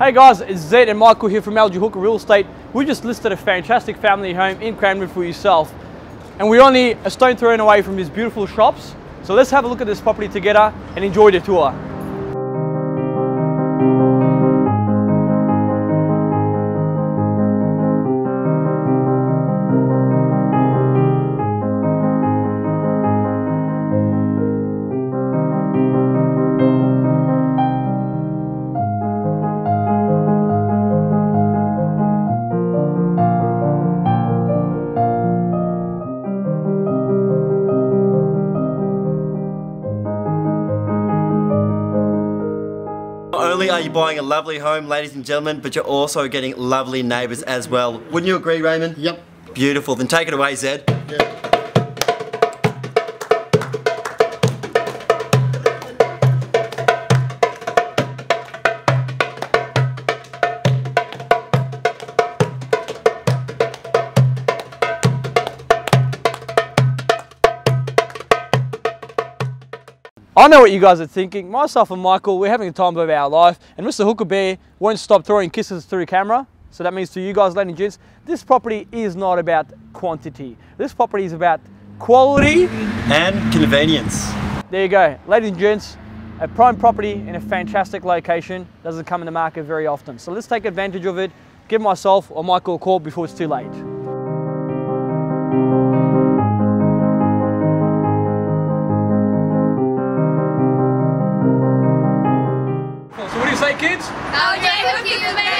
Hey guys, it's Zed and Michael here from LG Hooker Real Estate. We just listed a fantastic family home in Cranbourne for yourself. And we're only a stone throw away from these beautiful shops. So let's have a look at this property together and enjoy the tour. Not only are you buying a lovely home, ladies and gentlemen, but you're also getting lovely neighbours as well. Wouldn't you agree, Raymond? Yep. Beautiful. Then take it away, Zed. Yeah. I know what you guys are thinking. Myself and Michael, we're having the time of our life, and Mr. Hooker Bear won't stop throwing kisses through camera. So that means to you guys, ladies and gents, this property is not about quantity. This property is about quality and convenience. There you go. Ladies and gents, a prime property in a fantastic location doesn't come in the market very often. So let's take advantage of it. Give myself or Michael a call before it's too late. So what do you say, kids? LG Hooker Bear!